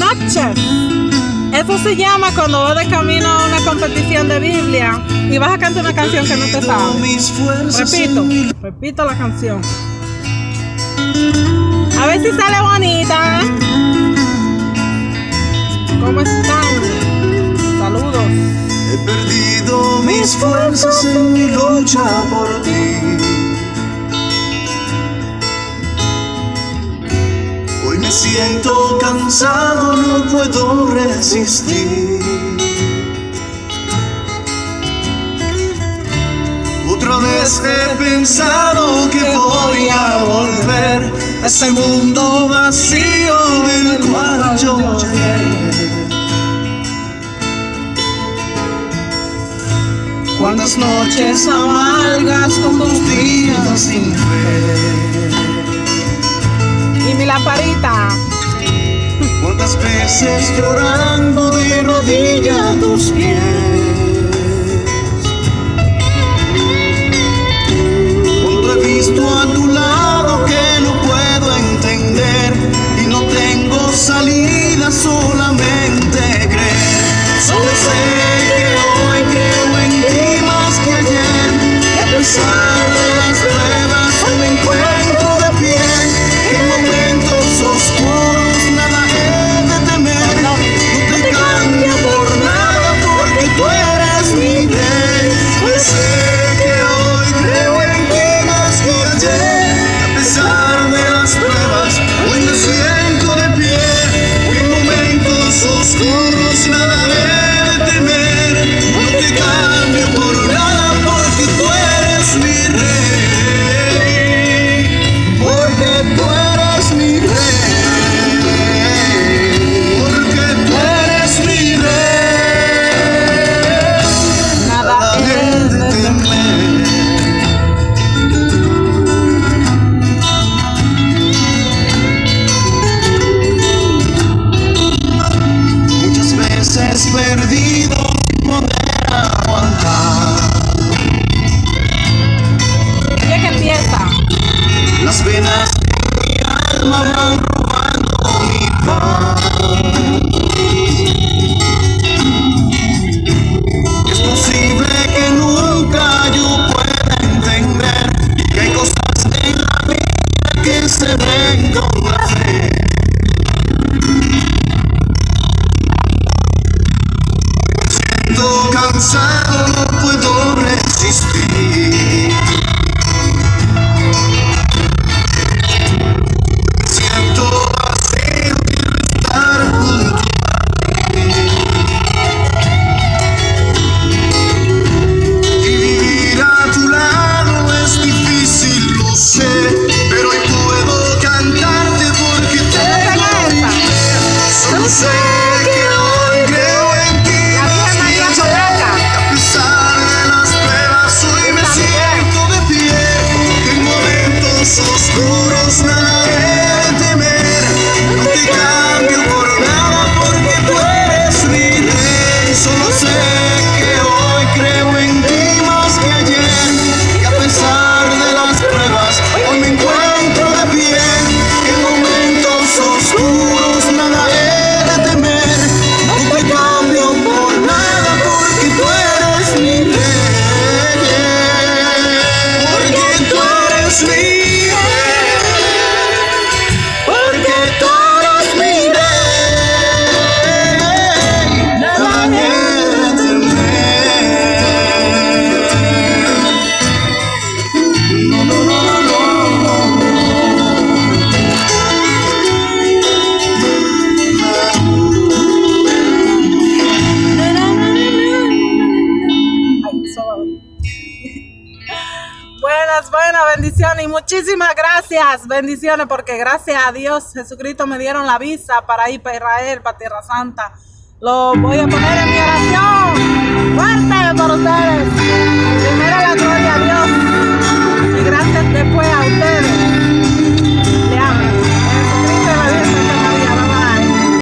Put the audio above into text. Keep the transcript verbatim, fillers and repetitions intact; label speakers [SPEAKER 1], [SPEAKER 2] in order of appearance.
[SPEAKER 1] noches. Eso se llama cuando vas de camino a una competición de Biblia y vas a cantar una canción que no te sabes. Repito, repito la canción. A ver si sale bonita. ¿Cómo están? Saludos.
[SPEAKER 2] He perdido mis fuerzas en mi lucha por ti. Hoy me siento cansado, no puedo resistir. Otra vez he pensado que voy a volver a ese mundo vacío del cual yo llegué. Cuántas noches amargas con tus días sin fe.
[SPEAKER 1] Y mi lamparita.
[SPEAKER 2] Cuántas veces llorando de rodillas a tus pies. Cuánto he visto a tu lado que no puedo entender y no tengo salida, solamente creer. Solo sé que hoy creo en ti más que ayer, y a pesar de las pruebas hoy me encuentro de pie. En momentos oscuros nada he de temer, no te cambio por nada porque tú eres mi rey. Pues sé que hoy creo en ti más que ayer, y a pesar de las pruebas hoy me siento de pie. En momentos oscuros nada he de temer, no te cambio por nada porque tú eres mi rey, porque tú eres mi rey, porque tú eres mi rey,
[SPEAKER 1] Nada
[SPEAKER 2] he
[SPEAKER 1] es
[SPEAKER 2] de
[SPEAKER 1] de
[SPEAKER 2] temer. Muchas veces perdido sin poder aguantar
[SPEAKER 1] Ya que empieza.
[SPEAKER 2] las penas de mi alma van robando mi paz. Es posible que nunca yo pueda entender que hay cosas en la vida que se ven con la fe. Siento cansado, no puedo resistir. Siento vacío, quiero estar junto a ti. Y vivir a tu lado es difícil, lo sé, pero hoy puedo cantarte porque tengo mi fe. Solo sé que hoy creo en ti más que ayer, y a pesar de las pruebas hoy me siento de pie. En momentos oscuros nada he de temer, no te cambio por nada porque tú eres mi rey. Solo sé que hoy creo en ti más que ayer, y a pesar de las pruebas hoy me encuentro de pie. En momentos oscuros nada he de temer, no te cambio por nada porque tú eres mi rey, porque tú eres mi rey, porque tú eres mi rey, nada he de temer. No, no, no, no, no,
[SPEAKER 1] Ay, suave. Buenas, buenas, bendiciones y muchísimas gracias, bendiciones, porque gracias a Dios Jesucristo me dieron la visa para ir para Israel, para Tierra Santa. Lo voy a poner en mi